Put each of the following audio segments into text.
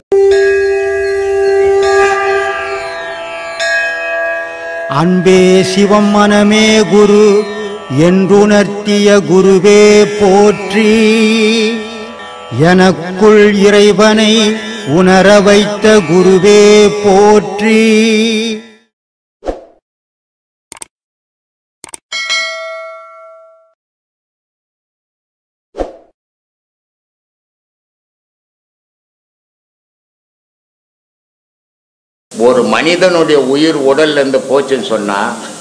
அன்பே சிவம் மனமே குரு என்றுணர்த்திய குருவே போற்றி. எனக்குள் இறைவனை உணர வைத்த குருவே போற்றி. ஒரு மனிதனுடைய உயிர் உடல்ல இருந்து போச்சுன்னு சொன்னா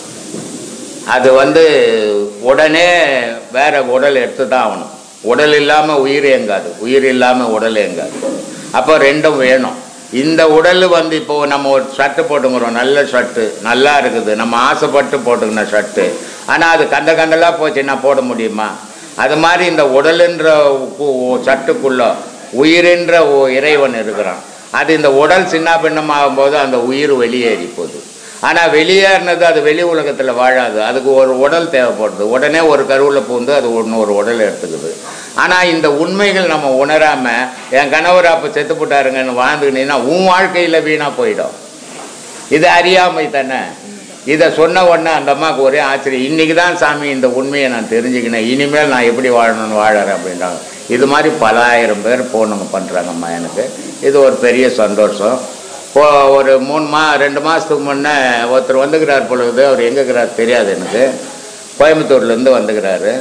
அது உடனே வேற உடல் எடுத்து தான் ஆகணும். உடல் இல்லாம உயிர் இயங்காது, உயிர் இல்லாம உடல் இயங்காது. அப்போ ரெண்டும் வேணும். இந்த உடல் இப்போ நம்ம ஒரு ஷர்ட்டு போட்டுங்கிறோம், நல்ல ஷர்ட்டு நல்லா இருக்குது, நம்ம ஆசைப்பட்டு போட்டுக்கின ஷர்ட்டு. ஆனால் அது கண்டலா போச்சுன்னா போட முடியுமா? அது மாதிரி இந்த உடலுன்ற சட்டுக்குள்ள உயிரின்ற இறைவன் இருக்கிறான். அது இந்த உடல் சின்ன பின்னமாகும் போது அந்த உயிர் வெளியேறி போகுது. ஆனால் வெளியேறினது அது வெளி உலகத்தில் வாழாது, அதுக்கு ஒரு உடல் தேவைப்படுது. உடனே ஒரு கருவில் பூந்து அது ஒரு உடல் எடுத்துக்குது. ஆனால் இந்த உண்மைகள் நம்ம உணராமல் என் கணவர் அப்போ செத்து போட்டாருங்கன்னு வாழ்ந்துக்கிட்டீங்கன்னா உன் வாழ்க்கையில் வீணாக போயிடும். இது அறியாமை தானே. இதை சொன்ன உடனே அந்த அம்மாவுக்கு ஒரே ஆச்சரியம். இன்றைக்கி தான் சாமி இந்த உண்மையை நான் தெரிஞ்சுக்கினேன், இனிமேல் நான் எப்படி வாழணும்னு வாழறேன் அப்படின்றாங்க. இது மாதிரி பல ஆயிரம் பேர் போனுங்க பண்ணுறாங்கம்மா. எனக்கு இது ஒரு பெரிய சந்தோஷம். ஒரு 2 மாதத்துக்கு முன்னே ஒருத்தர் வந்துக்கிறார் பொழுது. அவர் எங்கே இருக்கிறார் தெரியாது எனக்கு. கோயம்புத்தூர்லேருந்து வந்துக்கிறாரு.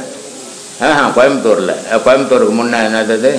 கோயம்புத்தூருக்கு முன்னே என்னது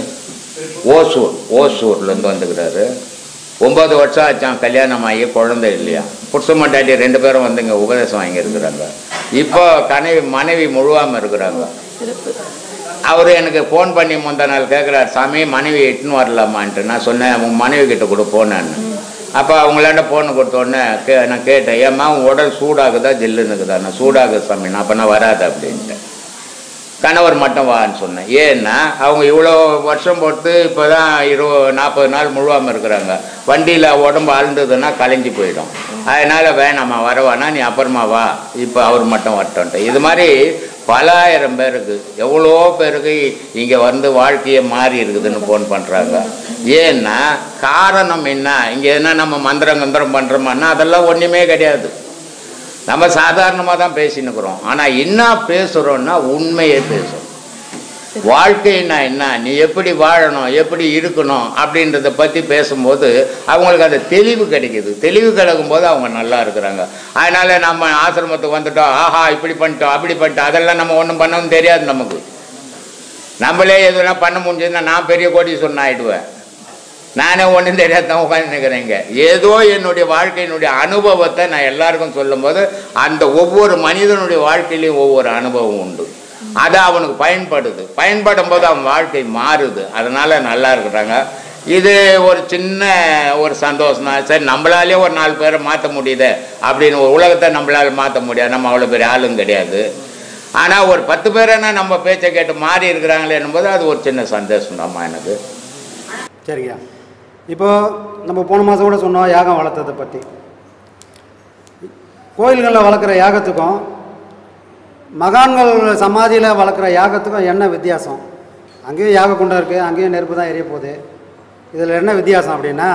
ஓசூர்லேருந்து வந்துக்கிறாரு. 9 வருஷம் ஆச்சான் கல்யாணம் ஆகி குழந்தை இல்லையா. புருஷன் மண்டாட்டி 2 பேரும் இங்கே உபதேசம் வாங்கியிருக்கிறாங்க. இப்போ மனைவி முழுவாமல் இருக்கிறாங்க. அவர் எனக்கு ஃபோன் பண்ணி முந்தா நாள் கேட்குறாரு, சாமி மனைவி இட்டுன்னு வரலாமான்ட்டு. நான் சொன்னேன் உன் மனைவி கிட்ட கூட போனேன்னு. அப்போ அவங்களாண்ட ஃபோனை கொடுத்தோடனே நான் கேட்டேன், ஏம்மா உன் உடல் சூடாகுதா ஜில்லுன்னுக்குதா? நான் சூடாகுது சாமி, நான் அப்போ நான் வராது அப்படின்ட்டு. கணவர் மட்டும் வான்னு சொன்னேன். ஏன்னா அவங்க இவ்வளோ வருஷம் போட்டு இப்போ தான் 40 நாள் முழுவாமல் இருக்கிறாங்க. வண்டியில் உடம்பு அழுந்ததுன்னா கலைஞ்சி போயிடும். அதனால் வேணாம்மா வரவானா, நீ அப்புறமா வா, இப்போ அவர் மட்டும் வரட்டோன்ட்டு. இது மாதிரி பல ஆயிரம் பேருக்கு, எவ்வளோ பேருக்கு இங்கே வாழ்க்கையை மாறி இருக்குதுன்னு ஃபோன் பண்ணுறாங்க. ஏன்னா காரணம் என்ன? இங்கே என்ன நம்ம மந்திரம் பண்ணுறோமான்னா அதெல்லாம் ஒன்றுமே கிடையாது. நம்ம சாதாரணமாக தான் பேசினுக்கிறோம். ஆனால் என்ன பேசுகிறோன்னா உண்மையே பேசுகிறோம். வாழ்க்கைன்னா என்ன, நீ எப்படி வாழணும், எப்படி இருக்கணும் அப்படின்றத பற்றி பேசும்போது அவங்களுக்கு அந்த தெளிவு கிடைக்கிது. தெளிவு கிடைக்கும்போது அவங்க நல்லா இருக்கிறாங்க. அதனால் நம்ம ஆசிரமத்துக்கு வந்துட்டோம், ஆஹா இப்படி பண்ணிட்டோம் அப்படி பண்ணிட்டோம், அதெல்லாம் நம்ம ஒன்றும் பண்ணவும் தெரியாது. நமக்கு நம்மளே எதுனா பண்ண முடிஞ்சதுன்னா நான் பெரிய கோடீஸ்வரன் ஆகிடுவேன். நானே ஒன்றும் தெரியாது தான் உட்காந்து நிற்கிறேங்க. ஏதோ என்னுடைய வாழ்க்கையினுடைய அனுபவத்தை நான் எல்லாருக்கும் சொல்லும்போது அந்த ஒவ்வொரு மனிதனுடைய வாழ்க்கையிலையும் ஒவ்வொரு அனுபவம் உண்டு. அது அவனுக்கு பயன்படும் போது அவன் வாழ்க்கை மாறுது. அதனால நல்லா இருக்கிறாங்க. இது ஒரு சின்ன ஒரு சந்தோஷம் தான். சரி, நம்மளாலே ஒரு 4 பேரை மாற்ற முடியுது அப்படின்னு ஒரு உலகத்தை நம்மளால மாற்ற முடியாது. நம்ம அவ்வளோ பெரிய ஆளும் கிடையாது. ஆனால் ஒரு 10 பேரைனா நம்ம பேச்சை கேட்டு மாறி இருக்கிறாங்களே என்னும்போது அது ஒரு சின்ன சந்தோஷம் தான்மா எனக்கு. சரிங்க. இப்போது நம்ம போன மாதம் கூட சொன்னோம் யாகம் வளர்த்ததை பற்றி. கோயில்களில் வளர்க்குற யாகத்துக்கும் மகான்கள் சமாதியில் வளர்க்குற யாகத்துக்கும் என்ன வித்தியாசம்? அங்கேயும் யாக குண்டம் இருக்குது, அங்கேயும் நெருப்பு தான் எரிய போகுது. இதில் என்ன வித்தியாசம் அப்படின்னா,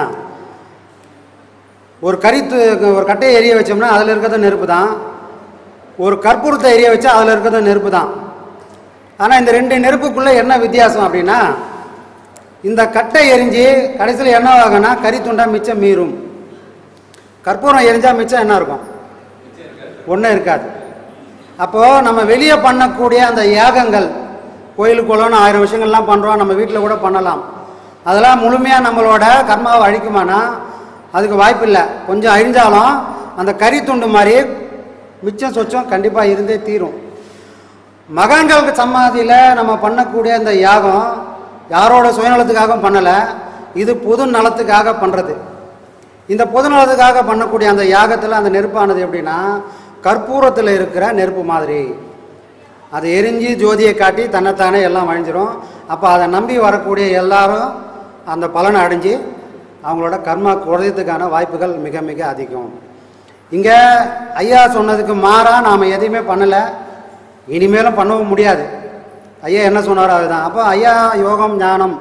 ஒரு கட்டையை எரிய வச்சோம்னா அதில் இருக்கிறது நெருப்பு தான். ஒரு கற்பூரத்தை எரிய வச்சா அதில் இருக்கிறது நெருப்பு தான். ஆனால் இந்த 2 நெருப்புக்குள்ளே என்ன வித்தியாசம் அப்படின்னா, இந்த கட்டை எரிஞ்சு கடைசியில் என்ன ஆகுனா கறி துண்டா மிச்சம் மீறும். கற்பூரம் எரிஞ்சால் மிச்சம் என்ன இருக்கும்? ஒன்றும் இருக்காது. அப்போது நம்ம வெளியே பண்ணக்கூடிய அந்த யாகங்கள், கோயிலுக்குள்ளன்னு 1000 விஷயங்கள்லாம் பண்ணுறோம், நம்ம வீட்டில் கூட பண்ணலாம். அதெல்லாம் முழுமையாக நம்மளோட கர்மாவை அழிக்குமானா அதுக்கு வாய்ப்பு இல்லை. கொஞ்சம் அழிஞ்சாலும் அந்த கறி துண்டு மாதிரி மிச்சம் சொச்சம் கண்டிப்பாக இருந்தே தீரும். மகான்களுக்கு சமாதியில் நம்ம பண்ணக்கூடிய அந்த யாகம் யாரோட சுயநலத்துக்காக பண்ணலை, இது பொது நலத்துக்காக பண்ணுறது. இந்த பொது நலத்துக்காக பண்ணக்கூடிய அந்த யாகத்தில் அந்த நெருப்பானது எப்படின்னா கற்பூரத்தில் இருக்கிற நெருப்பு மாதிரி. அதை எரிஞ்சு ஜோதியை காட்டி தன்னைத்தானே எல்லாம் அழிஞ்சிரும். அப்போ அதை நம்பி வரக்கூடிய எல்லாரும் அந்த பலனை அடைஞ்சு அவங்களோட கர்மா குறையத்துக்கான வாய்ப்புகள் மிக மிக அதிகம். இங்கே ஐயா சொன்னதுக்கு மாறாக நாம் எதையுமே பண்ணலை, இனிமேலும் பண்ணவும் முடியாது. ஐயா என்ன சொன்னாரோ அதுதான். அப்போ ஐயா யோகம் ஞானம்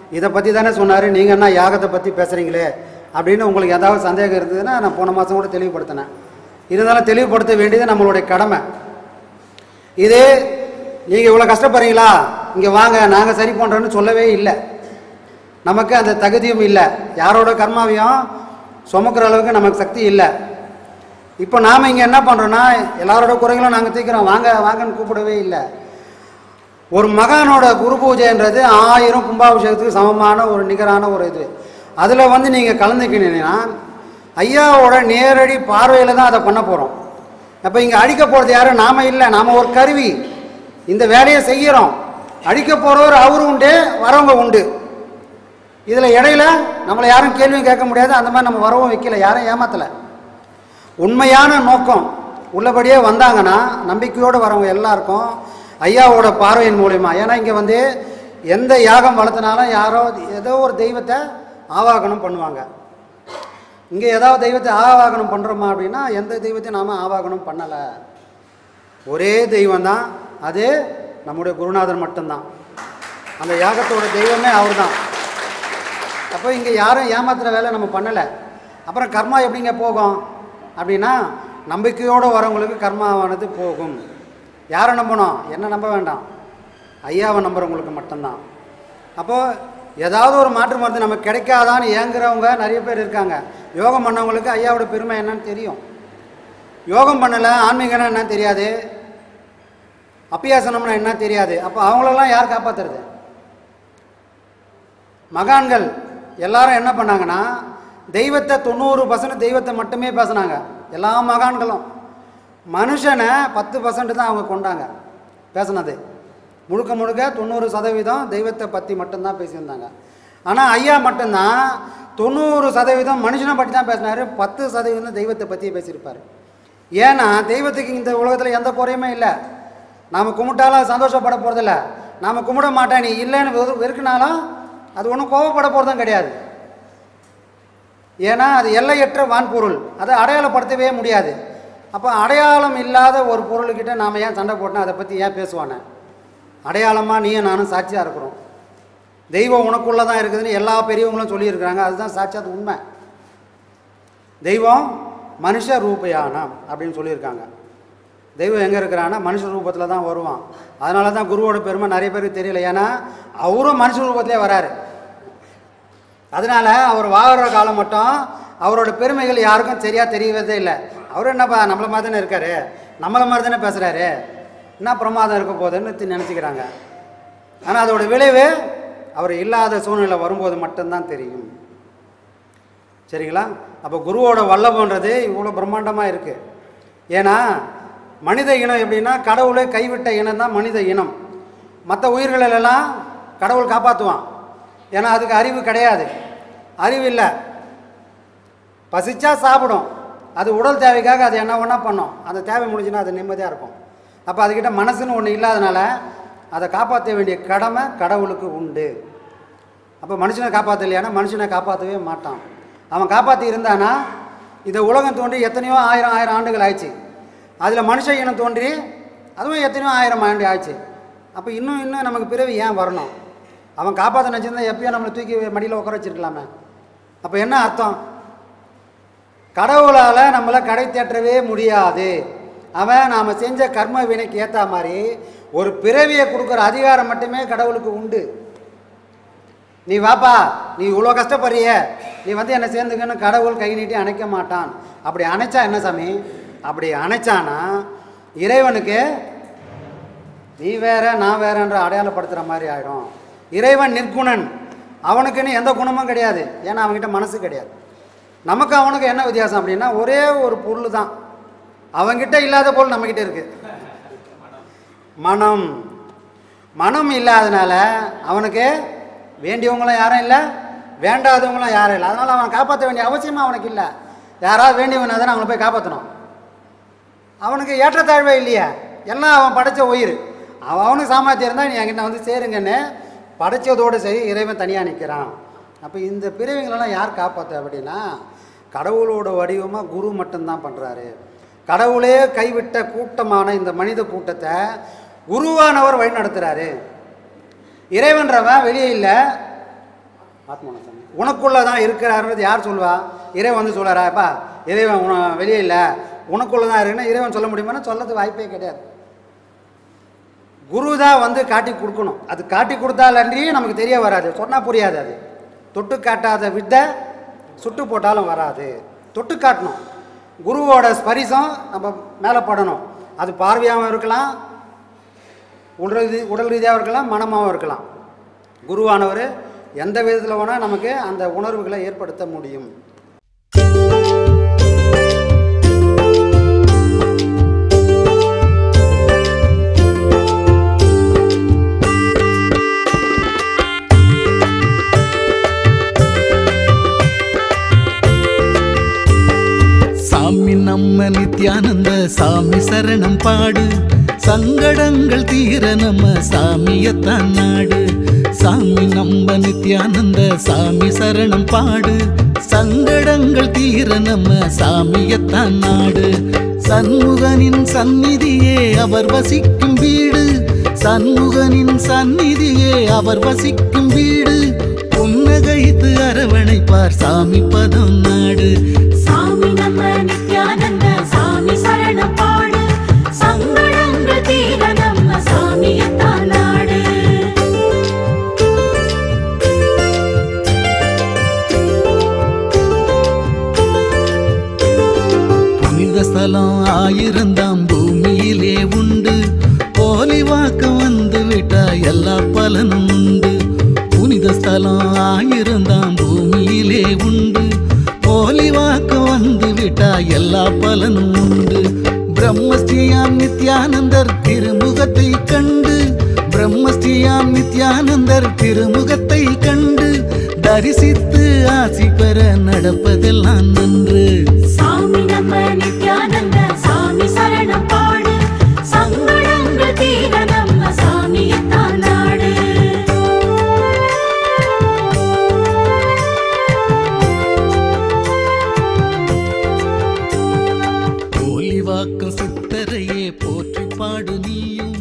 இதை பற்றி தானே சொன்னார், நீங்கள் என்ன யாகத்தை பற்றி பேசுகிறீங்களே அப்படின்னு உங்களுக்கு ஏதாவது சந்தேகம் இருந்ததுன்னா நான் போன மாதம் கூட தெளிவுபடுத்தினேன். இருந்தாலும் தெளிவுபடுத்த வேண்டியது நம்மளுடைய கடமை. இதே நீங்கள் இவ்வளோ கஷ்டப்படுறீங்களா, இங்கே வாங்க நாங்கள் சரி பண்ணுறோன்னு சொல்லவே இல்லை. நமக்கு அந்த தகுதியும் இல்லை, யாரோட கர்மாவையும் சுமக்கிற அளவுக்கு நமக்கு சக்தி இல்லை. இப்போ நாம் இங்கே என்ன பண்ணுறோன்னா எல்லாரோட குறைகளும் நாங்கள் தீர்க்கிறோம், வாங்க வாங்கன்னு கூப்பிடவே இல்லை. ஒரு மகானோட குரு பூஜைன்றது 1000 கும்பாபிஷேகத்துக்கு சமமான ஒரு நிகரான ஒரு இது. அதில் வந்து நீங்கள் கலந்துக்கினீங்கன்னா ஐயாவோட நேரடி பார்வையில் தான் அதை பண்ண போகிறோம். அப்போ இங்கே அழிக்க போகிறது யாரும் நாம் இல்லை, நாம் ஒரு கருவி, இந்த வேலையை செய்கிறோம். அழிக்க போகிறவர் அவரு உண்டு, வரவங்க உண்டு. இதில் இடையில நம்மளை யாரும் கேள்வியும் கேட்க முடியாது. அந்த மாதிரி நம்ம வரவும் வைக்கல, யாரும் ஏமாத்தலை. உண்மையான நோக்கம் உள்ளபடியே வந்தாங்கன்னா நம்பிக்கையோடு வரவங்க எல்லாருக்கும் ஐயாவோட பார்வையின் மூலயமா. ஏன்னா இங்கே வந்து எந்த யாகம் வளர்த்தினாலும் யாரோ ஏதோ ஒரு தெய்வத்தை ஆவாகனம் பண்ணுவாங்க. இங்கே ஏதாவது தெய்வத்தை ஆவாகனம் பண்ணுறோமா அப்படின்னா எந்த தெய்வத்தையும் நாம் ஆவாகனம் பண்ணலை. ஒரே தெய்வம் தான், அது நம்முடைய குருநாதர் மட்டும்தான். அந்த யாகத்தோட தெய்வமே அவர் தான். அப்போ இங்கே யாரும் ஏமாத்துகிற வேலை நம்ம பண்ணலை. அப்புறம் கர்மா எப்படிங்க போகும் அப்படின்னா நம்பிக்கையோடு வரவங்களுக்கு கர்மாவானது போகும். யாரை நம்பணும், என்ன நம்ப வேண்டாம், ஐயாவை நம்புகிறவங்களுக்கு மட்டும்தான். அப்போது ஏதாவது ஒரு மாற்று மருந்து நமக்கு கிடைக்காதான்னு ஏங்குறவங்க நிறைய பேர் இருக்காங்க. யோகம் பண்ணவங்களுக்கு ஐயாவோட பெருமை என்னன்னு தெரியும். யோகம் பண்ணலை, ஆன்மீகம்னா என்ன தெரியாது, அப்பியாசனம்னா என்ன தெரியாது. அப்போ அவங்களெல்லாம் யார் காப்பாற்றுறது? மகான்கள் எல்லாரும் என்ன பண்ணாங்கன்னா தெய்வத்தை 90% தெய்வத்தை மட்டுமே பேசினாங்க. எல்லா மகான்களும் மனுஷனை 10% தான் அவங்க கொண்டாங்க பேசினது. முழுக்க முழுக்க 90% தெய்வத்தை பற்றி மட்டும்தான் பேசியிருந்தாங்க. ஆனால் ஐயா மட்டும்தான் 90% மனுஷனை பற்றி தான் பேசினார், 10% தெய்வத்தை பற்றியே பேசியிருப்பார். ஏன்னா தெய்வத்துக்கு இந்த உலகத்தில் எந்த குறையுமே இல்லை. நாம் கும்பிட்டாலும் சந்தோஷப்பட போகிறதில்ல, நாம் கும்பிட மாட்டேன் நீ இல்லைன்னு வெறுக்கினாலும் அது ஒன்றும் கோவப்பட போகிறதும் கிடையாது. ஏன்னா அது எல்லையற்ற வான்பொருள், அதை அடையாளப்படுத்தவே முடியாது. அப்போ அடையாளம் இல்லாத ஒரு பொருள்கிட்ட நாம் ஏன் சண்டை போட்டோம், அதை பற்றி ஏன் பேசுவானே? அடையாளமாக நீயும் நானும் சாட்சியாக இருக்கிறோம். தெய்வம் உனக்குள்ளே தான் இருக்குதுன்னு எல்லா பெரியவங்களும் சொல்லியிருக்கிறாங்க. அதுதான் சாட்சியாத் உண்மை. தெய்வம் மனுஷ ரூபயானம் அப்படின்னு சொல்லியிருக்காங்க. தெய்வம் எங்கே இருக்கிறான்னா மனுஷ ரூபத்தில் தான் வருவான். அதனால தான் குருவோட பெருமை நிறைய பேருக்கு தெரியல. ஏன்னா அவரும் மனுஷ ரூபத்திலே வராரு. அதனால் அவர் வாழ்கிற காலம் மட்டும் அவரோட பெருமைகள் யாருக்கும் சரியாக தெரியவே இல்லை. அவர் என்னப்பா நம்மளை மாதிரி தானே இருக்கார், நம்மளை மாதிரி தானே பேசுகிறாரு, என்ன பிரமாதம் இருக்க போகுதுன்னு நினச்சிக்கிறாங்க. ஆனால் அதோட விளைவு அவர் இல்லாத சூழ்நிலை வரும்போது மட்டும்தான் தெரியும். சரிங்களா? அப்போ குருவோட வல்லபன்றது இவ்வளோ பிரம்மாண்டமாக இருக்குது. ஏன்னா மனித இனம் எப்படின்னா கடவுளை கைவிட்ட இனம் தான் மனித இனம். மற்ற உயிர்களெல்லாம் கடவுள் காப்பாற்றுவான். ஏன்னா அதுக்கு அறிவு கிடையாது, அறிவு இல்லை. பசிச்சா சாப்பிடும், அது உடல் தேவைக்காக அது என்ன ஒன்றா பண்ணும். அந்த தேவை முடிஞ்சுன்னா அது நிம்மதியாக இருக்கும். அப்போ அதுக்கிட்ட மனசுன்னு ஒன்று இல்லாதனால அதை காப்பாற்ற வேண்டிய கடமை கடவுளுக்கு உண்டு. அப்போ மனுஷனை காப்பாற்றலையானா மனுஷனை காப்பாற்றவே மாட்டான். அவன் காப்பாற்றி இருந்தானா இந்த உலகம் தோன்றி எத்தனையோ ஆயிரம் ஆண்டுகள் ஆயிடுச்சு. அதில் மனுஷ இனம் தோன்றி அதுவும் எத்தனையோ 1000 ஆண்டு ஆயிடுச்சு. அப்போ இன்னும் நமக்கு பிறவி ஏன் வரணும்? அவன் காப்பாற்ற நினச்சிருந்தா எப்பயும் நம்மளை தூக்கி மடியில் உட்கார வச்சிருக்கலாமே. அப்போ என்ன அர்த்தம்? கடவுளால் நம்மளை கடை தேற்றவே முடியாது. அவன் நாம் செஞ்ச கர்ம வினைக்கு ஏற்ற மாதிரி ஒரு பிறவியை கொடுக்குற அதிகாரம் மட்டுமே கடவுளுக்கு உண்டு. நீ வாப்பா, நீ இவ்வளோ கஷ்டப்படுறிய, நீ வந்து என்னை சேர்ந்துக்கன்னு கடவுள் கை நீட்டி அணைக்க மாட்டான். அப்படி அணைச்சா என்ன சாமி? அப்படி அணைச்சானா இறைவனுக்கு நீ வேற நான் வேறன்ற அடையாளப்படுத்துகிற மாதிரி ஆகிடும். இறைவன் நிற்குணன், அவனுக்குன்னு எந்த குணமும் கிடையாது. ஏன்னா அவன்கிட்ட மனசு கிடையாது. நமக்கு அவனுக்கு என்ன வித்தியாசம் அப்படின்னா ஒரே ஒரு பொருள் தான். அவன்கிட்ட இல்லாத பொருள் நம்மக்கிட்ட இருக்கு, மனம். மனம் இல்லாதனால அவனுக்கு வேண்டியவங்களும் யாரும் இல்லை, வேண்டாதவங்களும் யாரும் இல்லை. அதனால் அவனை காப்பாற்ற வேண்டிய அவசியமாக அவனுக்கு இல்லை. யாராவது வேண்டியவனா தானே அவனை போய் காப்பாற்றணும். அவனுக்கு ஏற்றத்தாழ்வே இல்லையா, எல்லாம் அவன் படைத்த உயிர். அவனுக்கு சாமர்த்தியம் இருந்தால் நீ என்கிட்ட வந்து சேருங்கன்னு படைச்சதோடு சரி இறைவன் தனியாக நிற்கிறான். அப்போ இந்த பிறவிகளெல்லாம் யார் காப்பாற்ற அப்படின்னா கடவுளோட வடிவமாக குரு மட்டும்தான் பண்ணுறாரு. கடவுளே கைவிட்ட கூட்டமான இந்த மனித கூட்டத்தை குருவானவர் வழி நடத்துகிறாரு. இறைவன்றவன் வெளியே இல்லை, ஆத்மான சாமி உனக்குள்ள தான் இருக்கிறாருன்றது யார் சொல்லுவா? இறைவன் வந்து சொல்கிறாரா? எப்பா இறைவன் வெளியே இல்லை, உனக்குள்ள தான் இருக்குன்னா இறைவன் சொல்ல முடியுமான்னா சொல்லது வாய்ப்பே கிடையாது. குரு தான் வந்து காட்டி கொடுக்கணும். அது காட்டி கொடுத்தாலன்றி நமக்கு தெரிய வராது, சொன்னால் புரியாது. அது தொட்டு காட்டாத வித்தை சுட்டு போட்டாலும் வராது. தொட்டு காட்டணும். குருவோட ஸ்பரிசம் நம்ம மேலே படணும். அது பார்வையாகவும் இருக்கலாம், உடல் ரீதியாகவும் இருக்கலாம், மனமாகவும் இருக்கலாம். குருவானவர் எந்த விதத்தில் வேணால் நமக்கு அந்த உணர்வுகளை ஏற்படுத்த முடியும். சாமி நம்ம நித்யானந்த சாமி சரணம் பாடு, சங்கடங்கள் தீர நம்ம சாமியத்தான் நாடு. சாமி நம்ம நித்யானந்த சாமி சரணம் பாடு, சங்கடங்கள் தீர நம்ம சாமியத்தான் நாடு. சண்முகனின் சந்நிதியே அவர் வசிக்கும் வீடு, சண்முகனின் சந்நிதியே அவர் வசிக்கும் வீடு. புன்னகைத்து அரவணைப்பார் சாமி பதம் நாடு. சாமி நம்ம நித்யானந்த சாமி சரணம் பாடு, சங்கடங்கள் தீர நம்ம சாமியத்தான் நாடு. புனித ஸ்தலம் 1000 பூமியிலே உண்டு, போலி வாக்கு வந்து விட்டா எல்லா பலனும் உண்டு. புனித ஸ்தலம் 1000 பூமியிலே உண்டு, போலி வாக்கு வந்து விட்டா எல்லா பலனும் உண்டு. பிரம்மஸ்ரீயாம் நித்யானந்தர் திருமுகத்தை கண்டு, பிரம்மஸ்ரீயாம் நித்யானந்தர் திருமுகத்தை கண்டு, தரிசித்து ஆசி பெற நடப்பதெல்லாம் நன்று. சாமி நம்ம நித்யானந்த சாமி சரணம் பாடு, சங்கடங்கள் தீர நம்ம சாமியத்தான் நாடு. போலி வாக்கும் சித்தரையே போற்றி பாடு நீயும்,